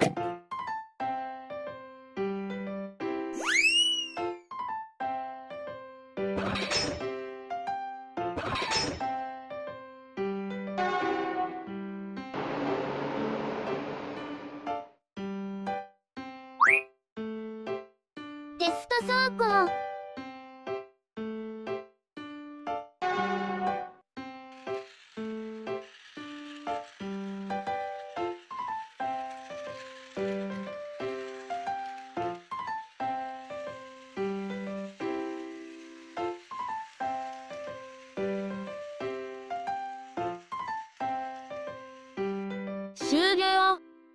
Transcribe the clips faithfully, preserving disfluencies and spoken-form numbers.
テスト走行。終了。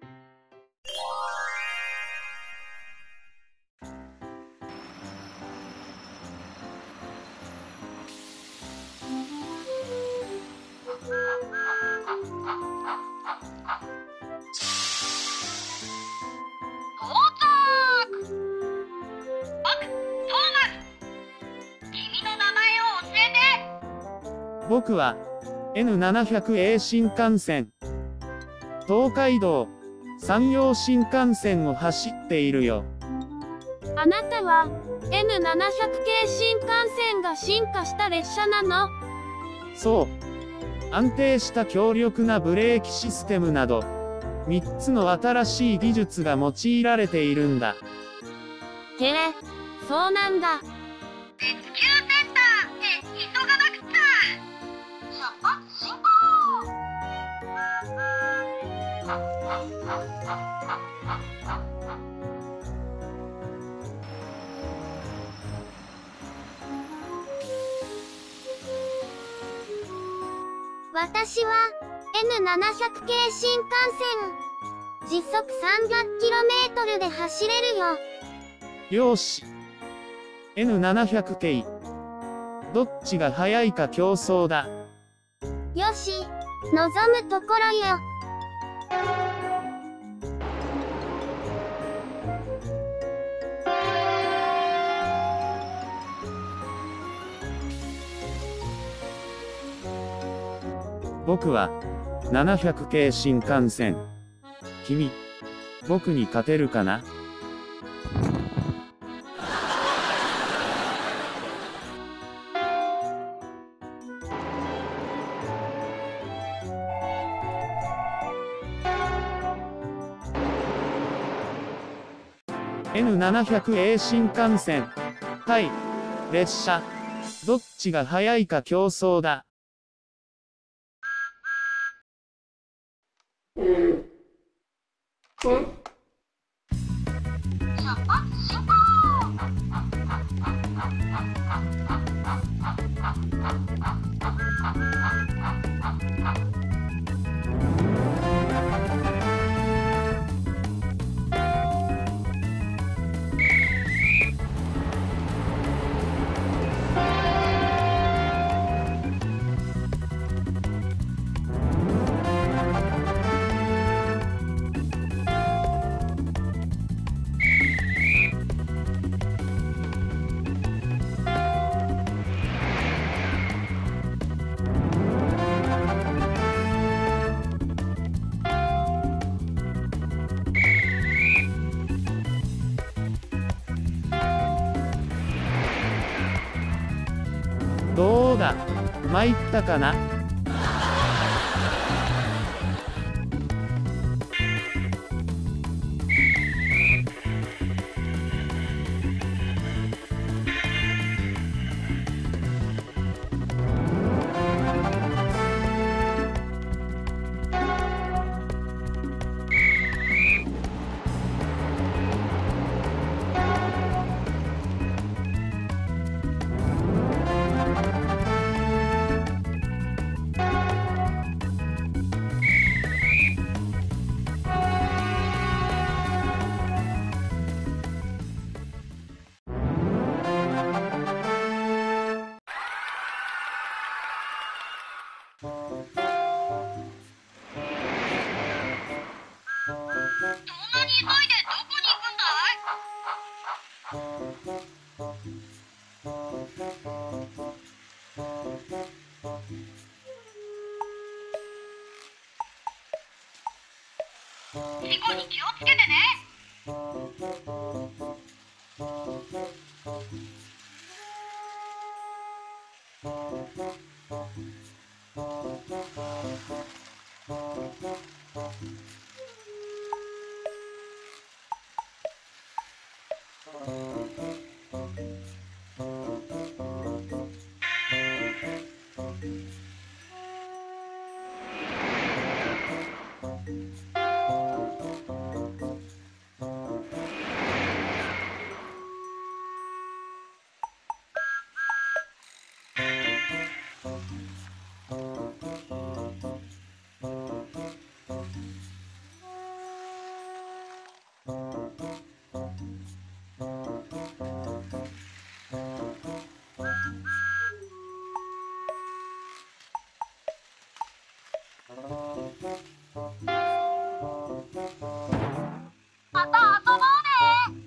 僕は エヌななひゃくエー 新幹線、東海道、山陽新幹線を走っているよ。 あなたは エヌななひゃく 系新幹線が進化した列車なの？ そう。安定した強力なブレーキシステムなど、みっつの新しい技術が用いられているんだ。 へえ、そうなんだ。 レスキューセンターへ急がなくちゃ。出発進行。 私は エヌななひゃく 系新幹線。時速 さんびゃくキロメートル で走れるよ。 よーし。エヌななひゃく 系。どっちが速いか競争だ。 よし、望むところよ。 僕はななひゃく系新幹線。君、僕に勝てるかな？エヌななひゃくエー 新幹線。対列車。どっちが速いか競争だ。 出発進行。 どうだ、参ったかな。 急いでどこに行くんだい？ 事故に気をつけてね。また遊ぼうね。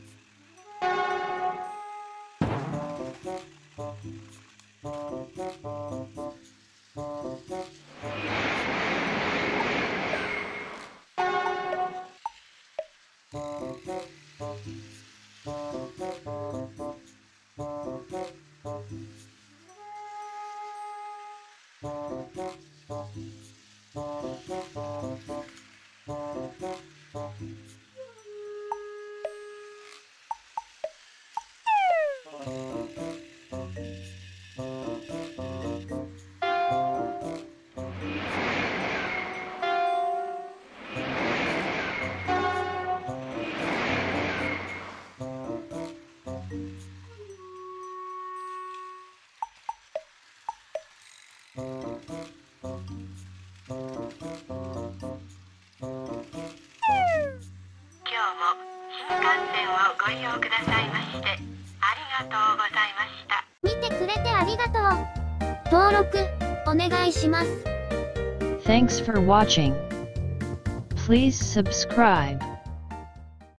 ご利用くださいましてありがとうございました。 見てくれてありがとう。登録お願いします。 Thanks for watching. Please subscribe.